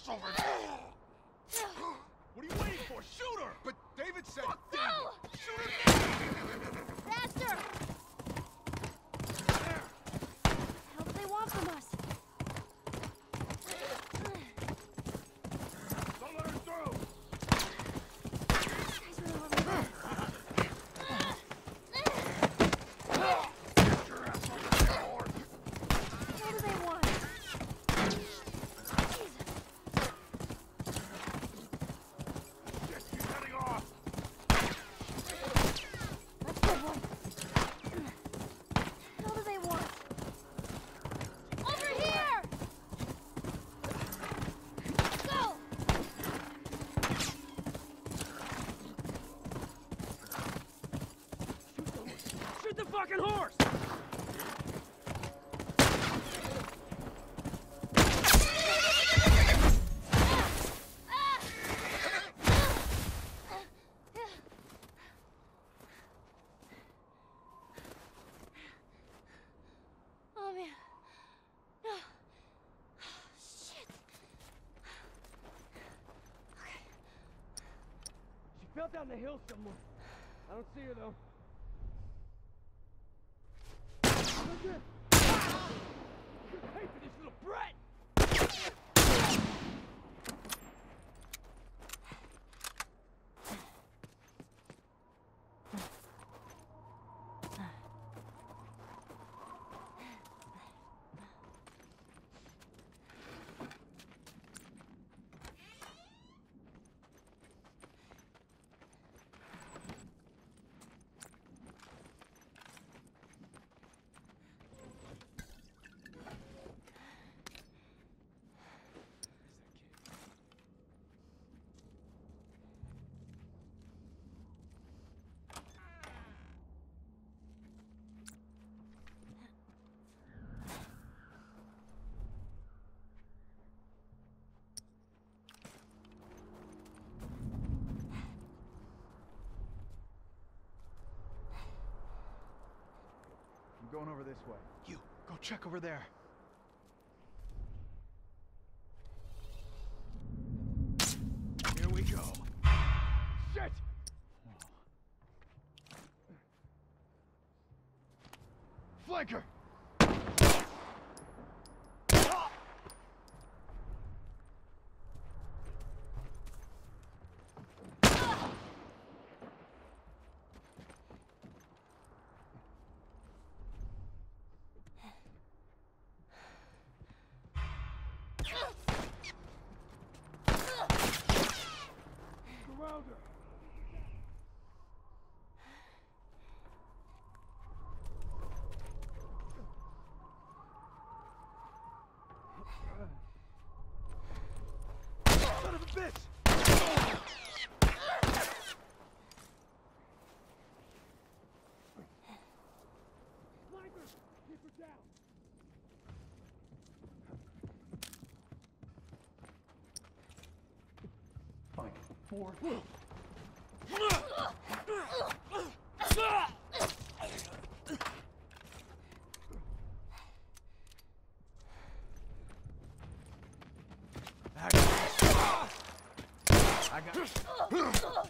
over there! What are you waiting for? Shoot her! But David said... Fuck David! Shoot her now! Faster! There! What do they want from us? Don't let her through! These guys are over there. Get your ass over there, horse! What do they want? Jesus. Yes, he's heading off! Let's go, boy. What do they want? Over here! Go! Shoot the fucking horse! Oh man. No. Shit. Okay. She fell down the hill somewhere. I don't see her though. Pay for this little brat! I'm going over this way. You, go check over there. Here we go. Shit! Flanker! Surround her! Son of a bitch! Sniper! Keep her down! Fine. Forward. I got...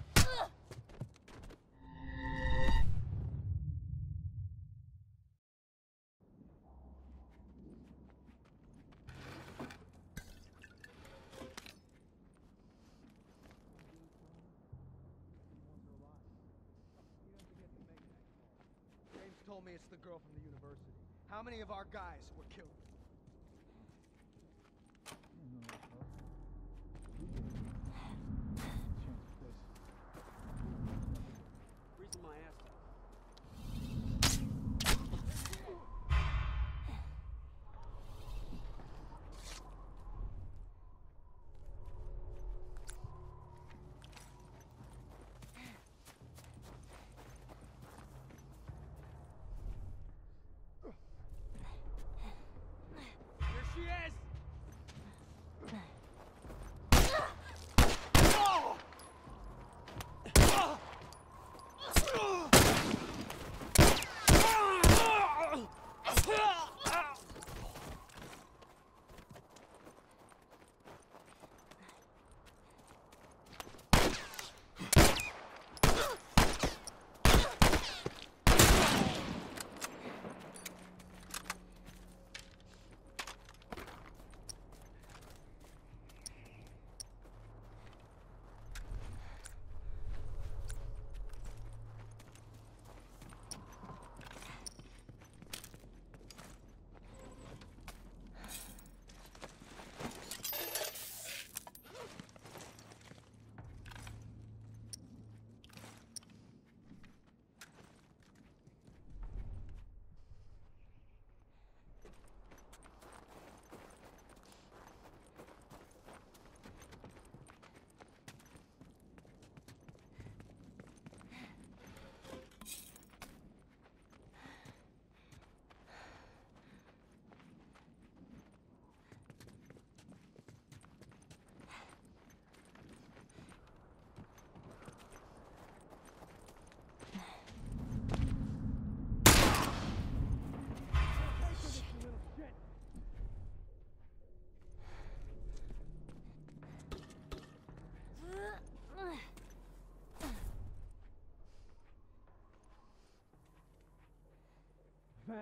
James told me it's the girl from the university. How many of our guys were killed? Reason my ass off.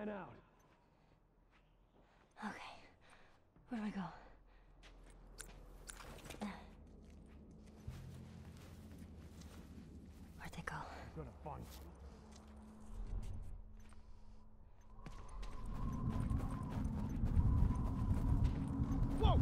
ran out. Okay. Where do I go? Where'd they go? I'm gonna find you. Whoa!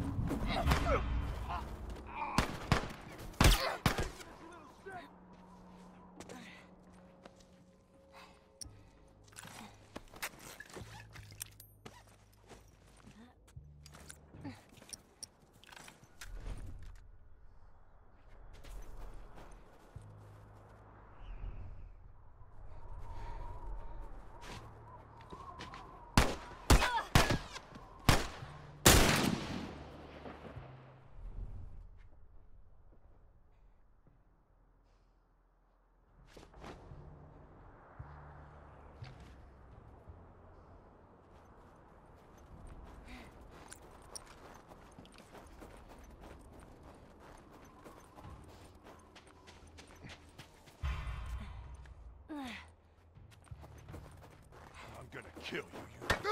I'm gonna kill you,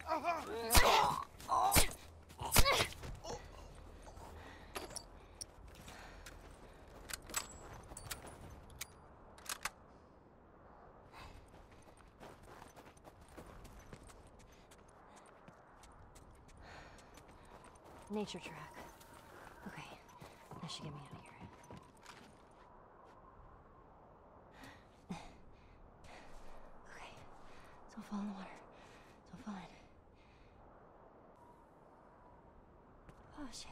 Nature track. Okay, that should get me out of here. Okay, don't fall in the water. Don't fall in. Oh shit.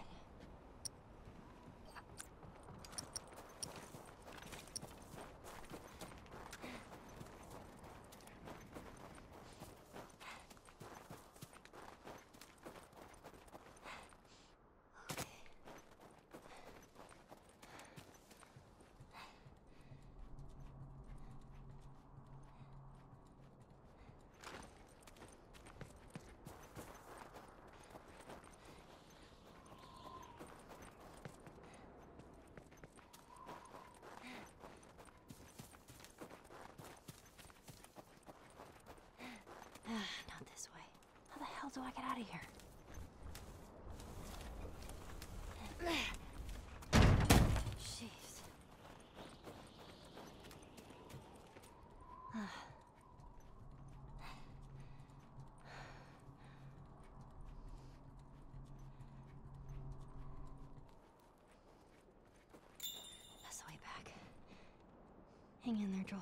Not this way. How the hell do I get out of here? Jeez. That's the way back. Hang in there, Joel.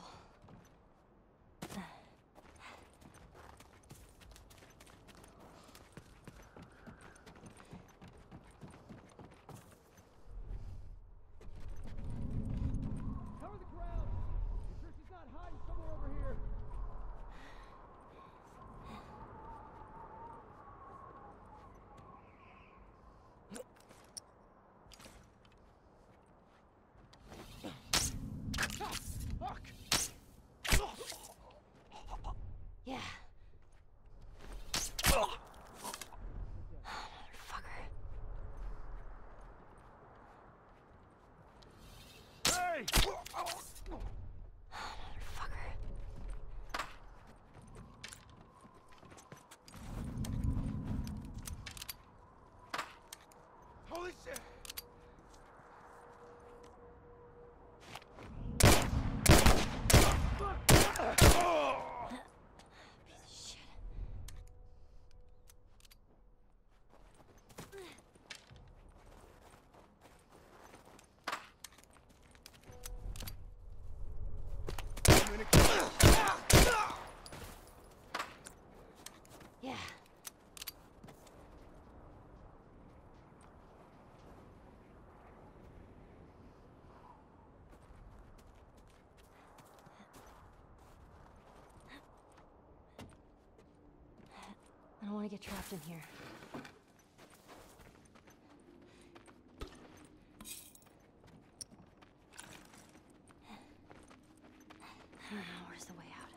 Cover the ground! You sure she's not hiding somewhere over here? Fuck! Yeah. Motherfucker. Hey! Motherfucker. Holy shit! Piece of shit. Yeah. I don't want to get trapped in here. I don't know, where's the way out?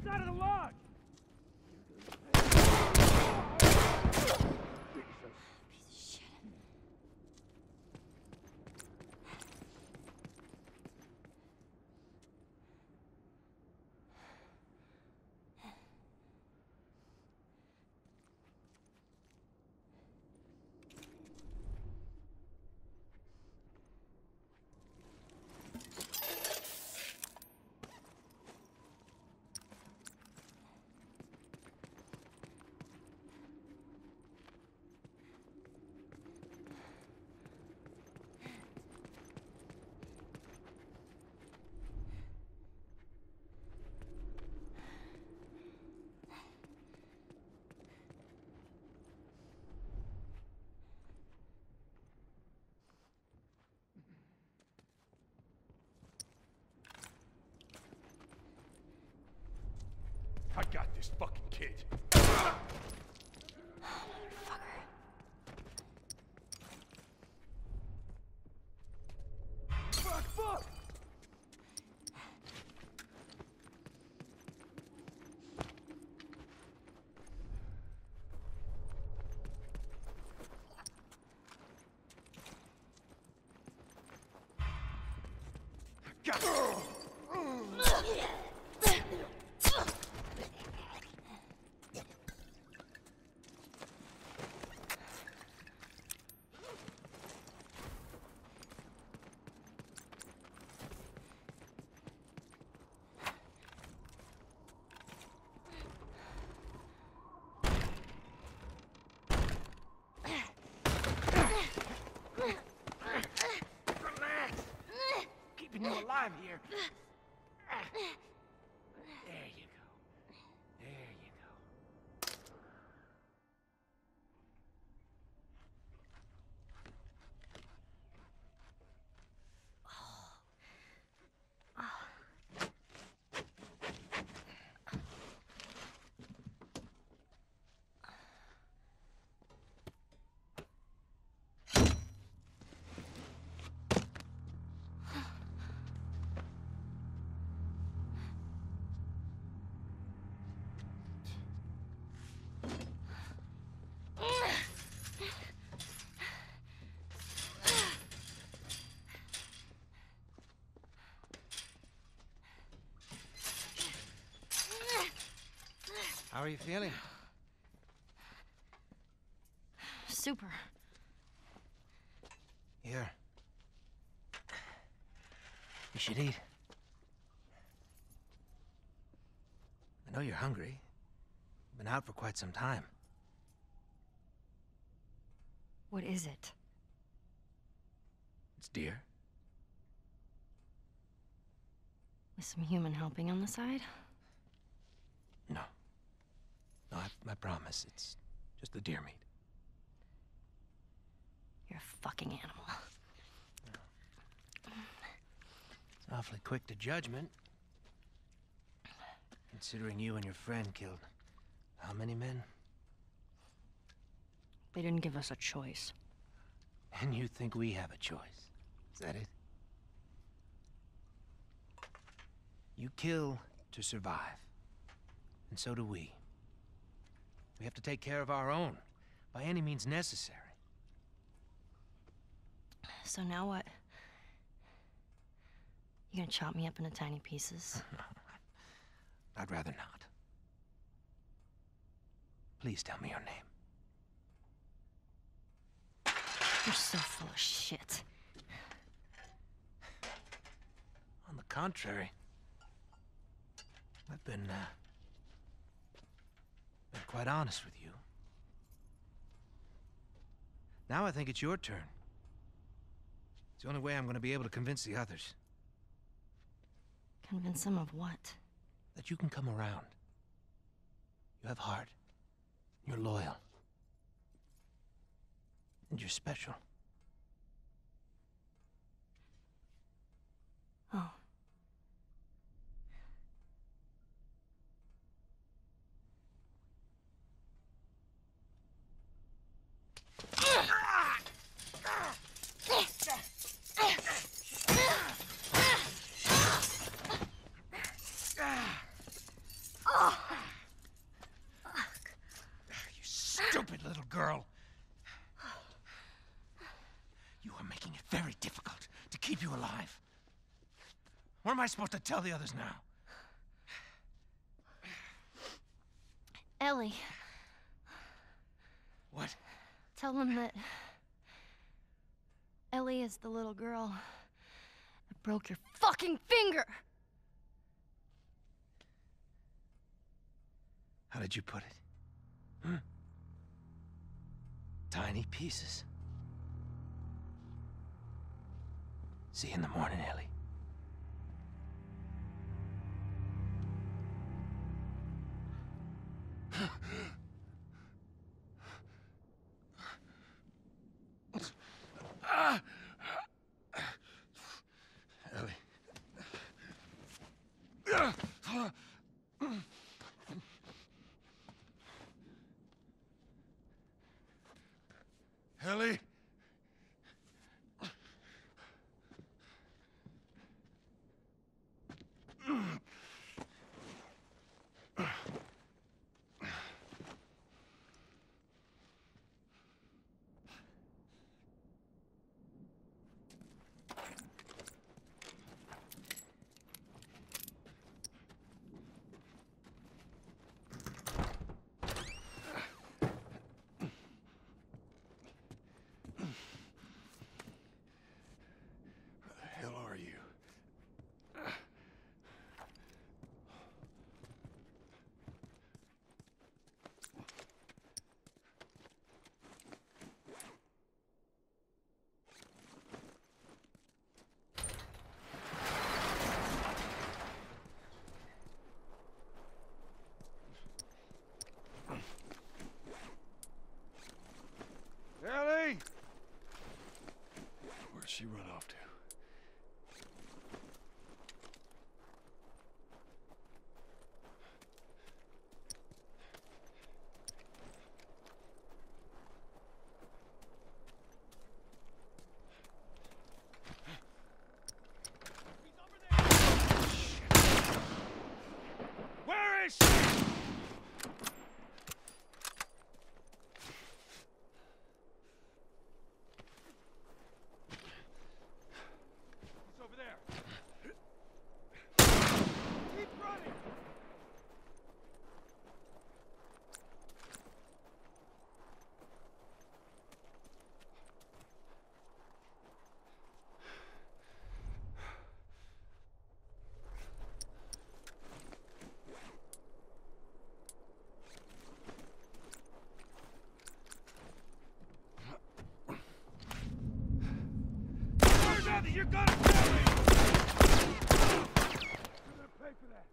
outside of the lodge! Piece of shit. I got this fucking kid. Motherfucker. Fuck, fuck! Got keeping you alive here. There you go. There you go. How are you feeling? Super. Here. You should eat. I know you're hungry. You've been out for quite some time. What is it? It's deer. With some human helping on the side? No. No, I promise. It's just the deer meat. You're a fucking animal. It's awfully quick to judgment. Considering you and your friend killed how many men? They didn't give us a choice. And you think we have a choice? Is that it? You kill to survive. And so do we. We have to take care of our own, by any means necessary. So now what? You gonna chop me up into tiny pieces? I'd rather not. Please tell me your name. You're so full of shit. On the contrary, I've been quite honest with you. Now I think it's your turn. It's the only way I'm going to be able to convince the others. Convince them of what? That you can come around. You have heart. You're loyal. And you're special. Oh. stupid little girl. You are making it very difficult to keep you alive. What am I supposed to tell the others now? Ellie. What? Tell them that Ellie is the little girl that broke your fucking finger! How did you put it? Tiny pieces. See you in the morning, Ellie. Ellie. Ellie? Ellie! Where'd she run off to? Where is she? You're gonna kill me! You're gonna pay for that.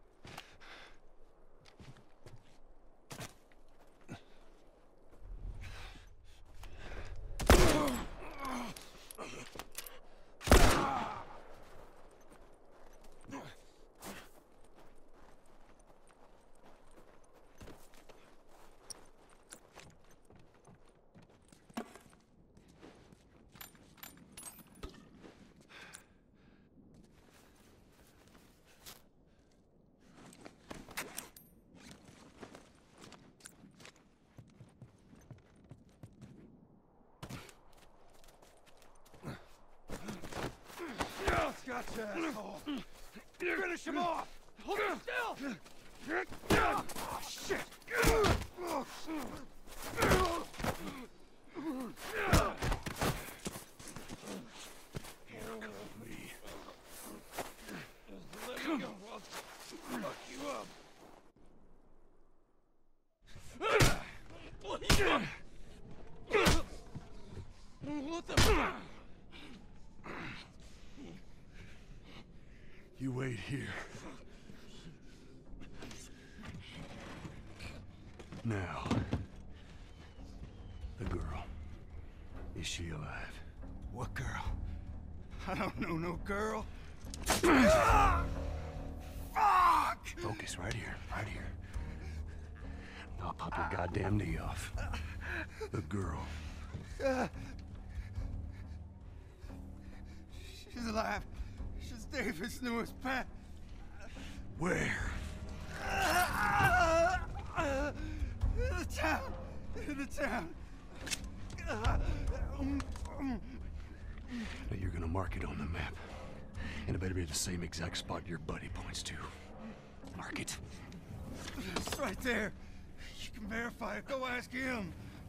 Gotcha, asshole! Finish him off! Hold him still! Oh, shit! Handcuff me. Let me go, I'll fuck you up. What the fuck? You wait here. Now, the girl. Is she alive? What girl? I don't know no girl. Fuck! Focus right here, right here. I'll pop your goddamn knee off. The girl. She's alive. She's David's newest pet. Where? The town. into town. Now you're gonna mark it on the map. And it better be the same exact spot your buddy points to. Mark it. It's right there. You can verify it. Go ask him.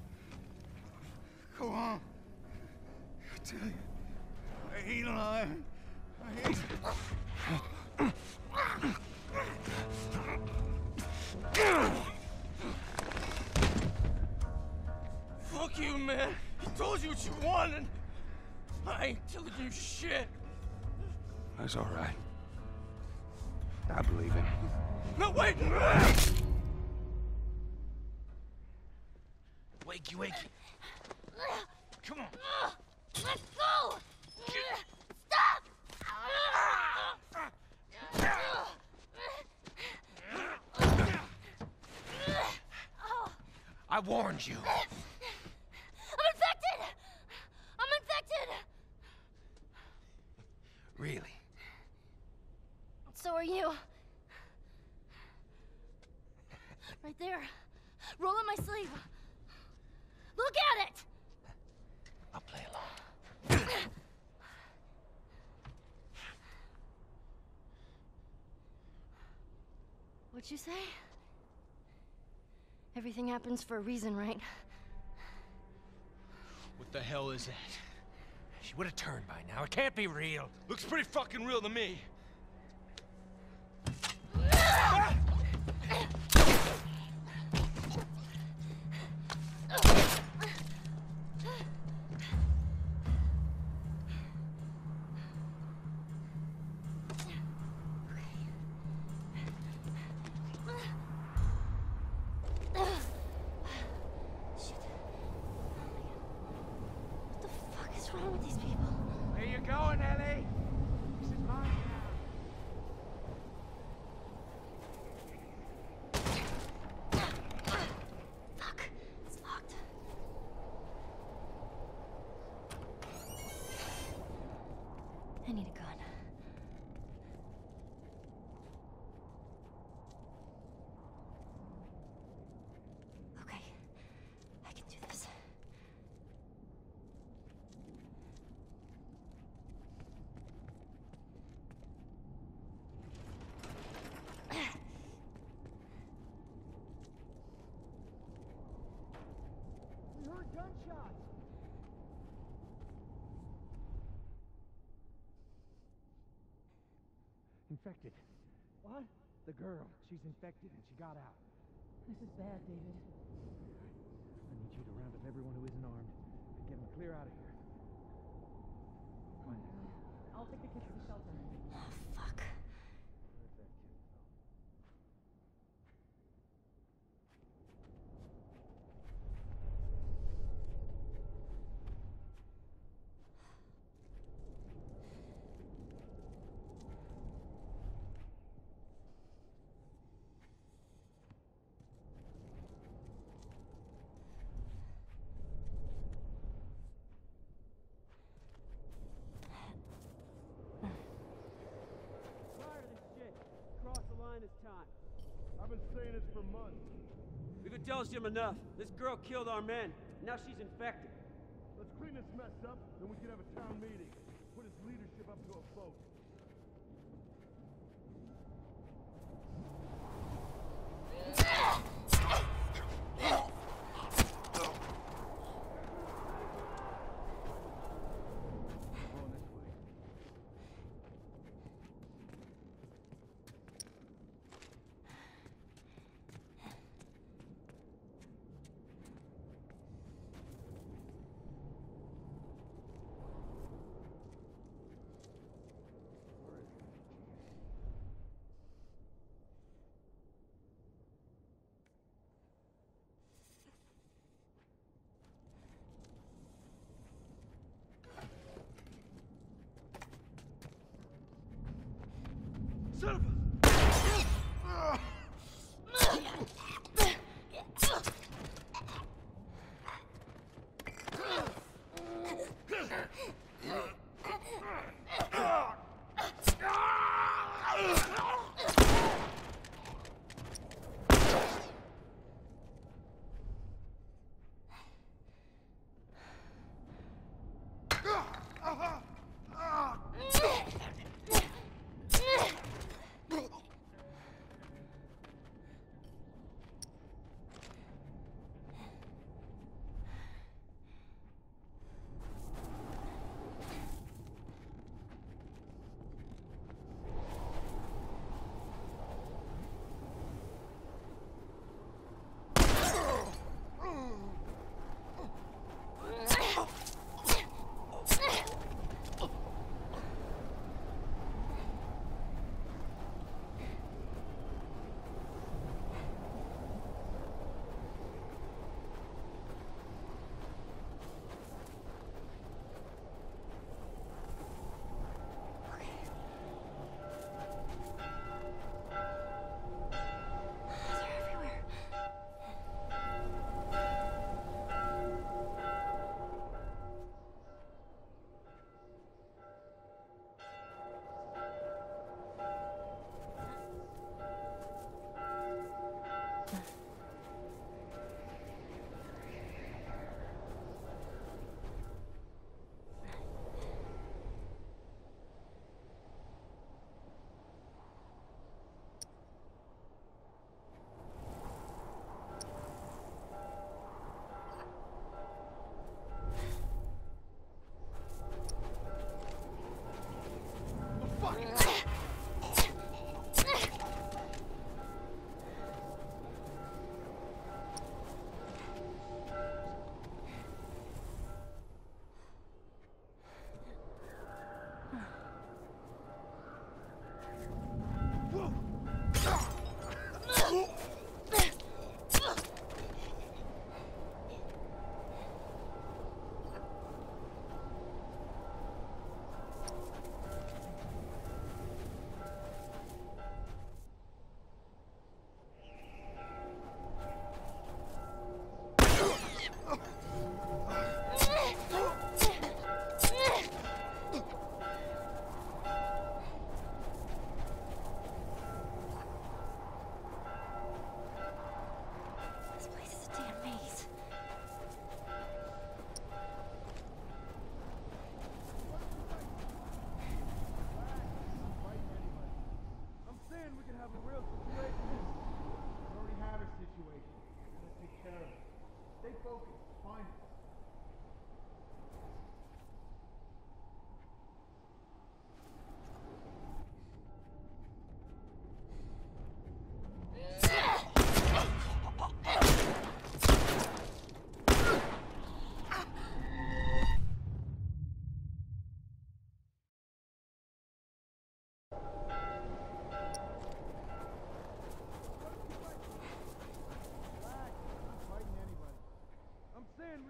Go on. I tell you, I ain't lying. I ain't... Fuck you, man. He told you what you wanted. I ain't telling you shit. That's all right. I believe him. No, wait! Wakey, wakey. Come on. Let's go! Stop! I warned you. I'm infected! I'm infected! Really? So are you. Right there. Roll up my sleeve. Look at it! I'll play along. What'd you say? Everything happens for a reason, right? What the hell is that? She would have turned by now. It can't be real. Looks pretty fucking real to me. What the fuck is wrong with these people? Where you going, Ellie? This is mine Fuck. It's locked. I need a gun. Okay. I can do this. We heard gunshots. Infected. What? The girl. She's infected and she got out. This is bad, David. I need you to round up everyone who isn't armed and get them clear out of here. Come on. I'll take the kids to the shelter. Oh, fuck. Where's that kid from? Tired of this shit. Cross the line this time. I've been saying this for months. We could tell Jim enough. This girl killed our men. Now she's infected. Let's clean this mess up, then we can have a town meeting. Put his leadership up to a vote. Going this way.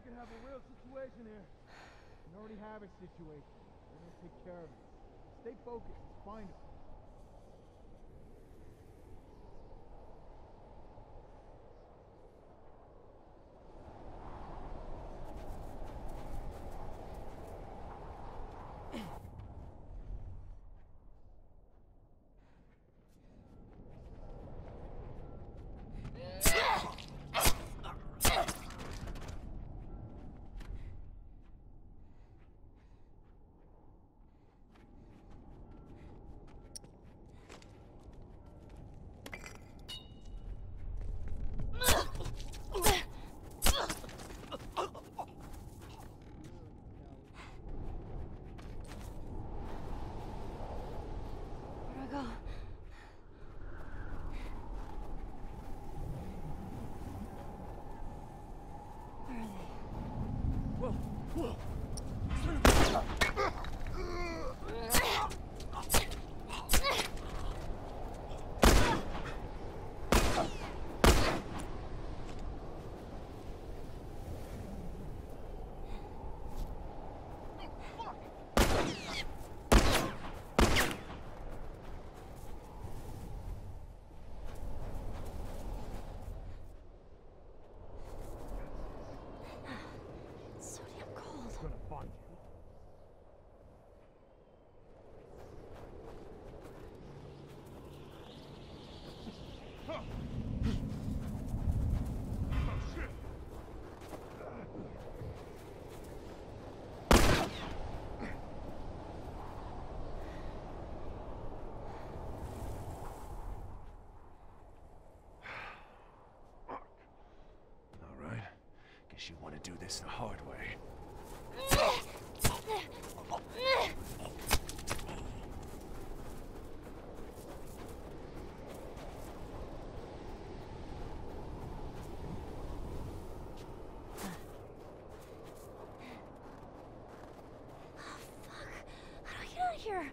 could have a real situation here. We already have a situation. We're gonna take care of it. Stay focused. Let's find him. Guess you want to do this the hard way. Here.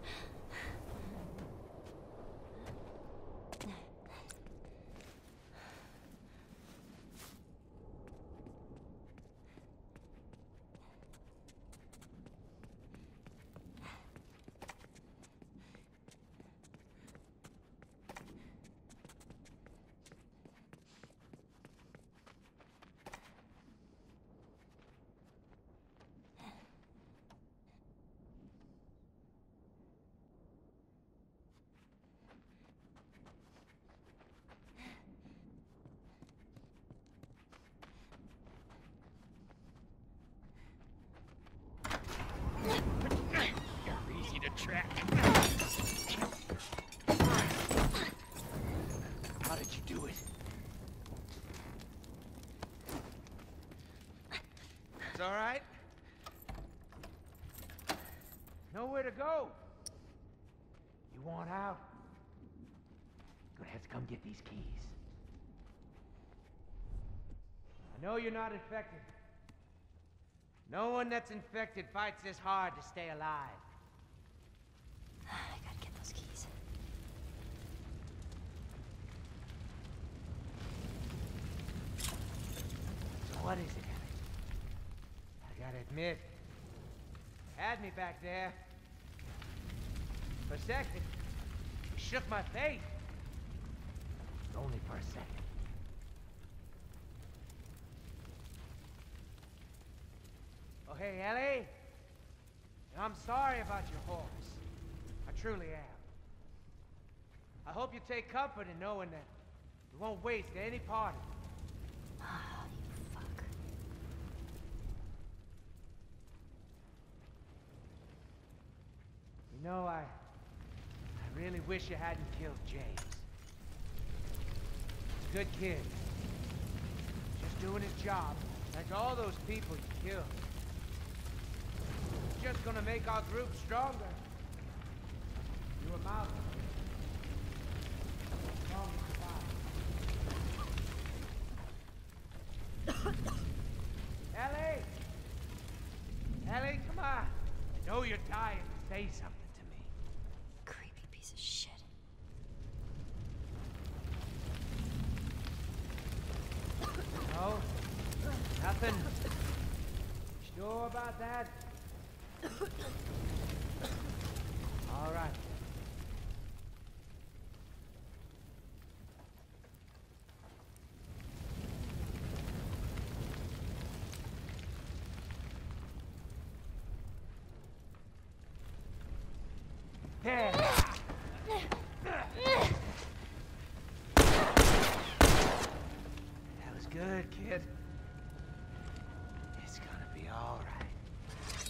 Track. How did you do it? It's all right. Nowhere to go. You want out? Gonna have to come get these keys. I know you're not infected. No one that's infected fights this hard to stay alive. I gotta get those keys. So what is it, Ellie? I gotta admit, you had me back there. For a second, you shook my faith. Only for a second. Oh, hey, Ellie. I'm sorry about your horse. I truly am. I hope you take comfort in knowing that you won't waste any part of it. Oh, you fuck. You know, I really wish you hadn't killed James. He's a good kid. Just doing his job, like all those people you killed. He's just gonna make our group stronger. You were mounted. Ellie! Ellie, come on! I know you're dying to say something to me. Creepy piece of shit. No? Nothing? Sure about that? All right. There. That was good, kid. It's gonna be all right.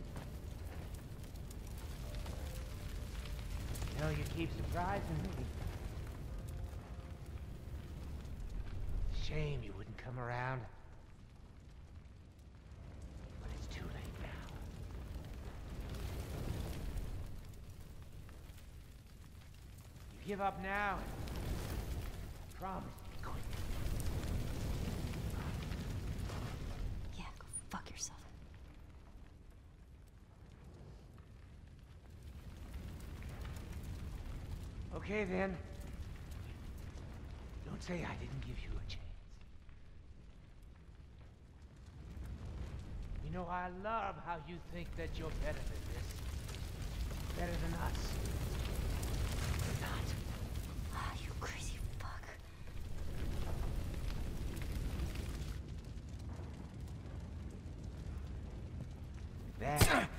You know, you keep surprising me. Shame you wouldn't come around. But it's too late now. You give up now. I promise to be quick. Yeah, go fuck yourself. Okay then. Don't say I didn't give you a chance. You know, I love how you think that you're better than this. Better than us. You're not. Ah, you crazy fuck. There.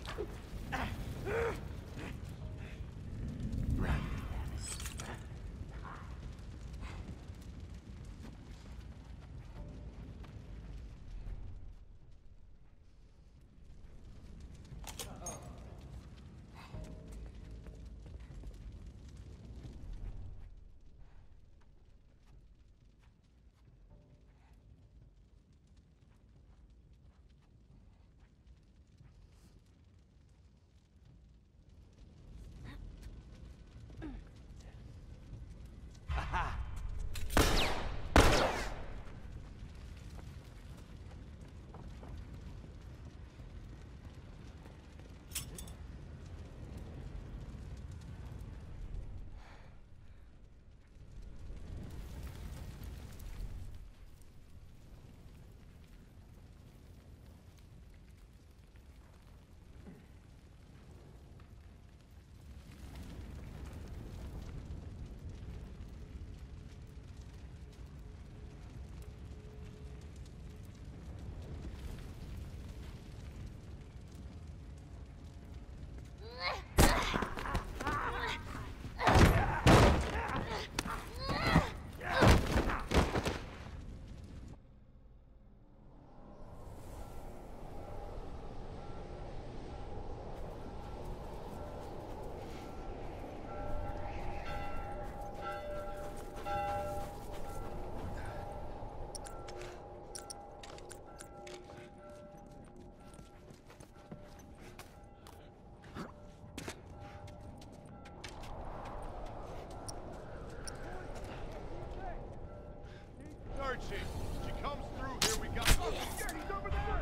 Archie, she comes through here, we got... Oh, yeah, he's over there!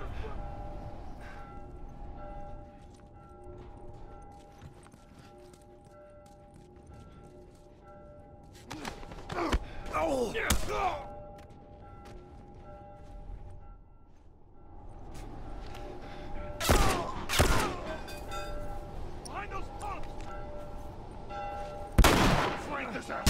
Oh! Behind those pumps! Flank this out!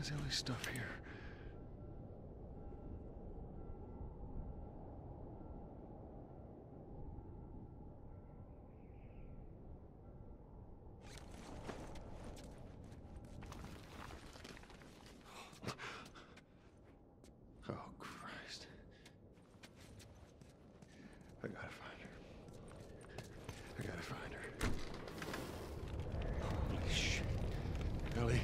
is Ellie's stuff here? Oh, Christ. I gotta find her. I gotta find her. Holy shit. Ellie.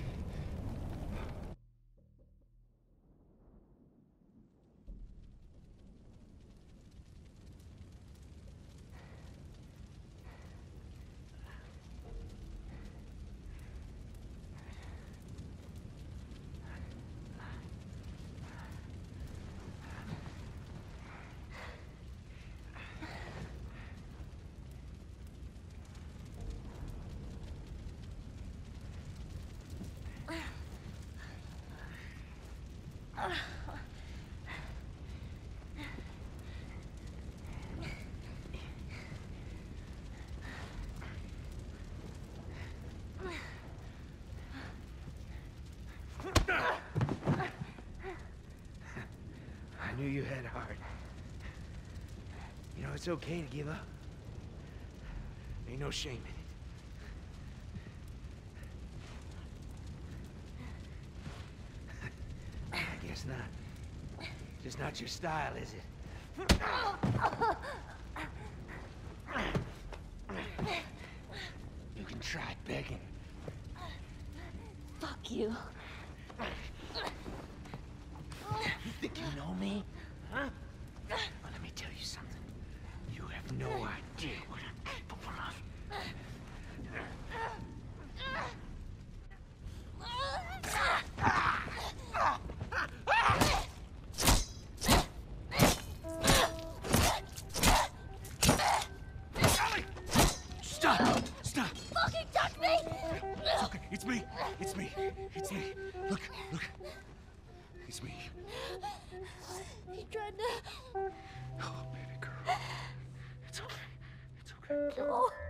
I knew you had heart. You know, it's okay to give up. Ain't no shame in it. I guess not. Just not your style, is it? You can try begging. Fuck you. You think you know me? Huh? Well, let me tell you something. You have no idea what I'm capable of. Stop! Stop! Fucking touch me! It's okay. It's me. It's me. It's me. Look. It's me. He tried to... Oh, baby girl. It's okay. It's okay. No.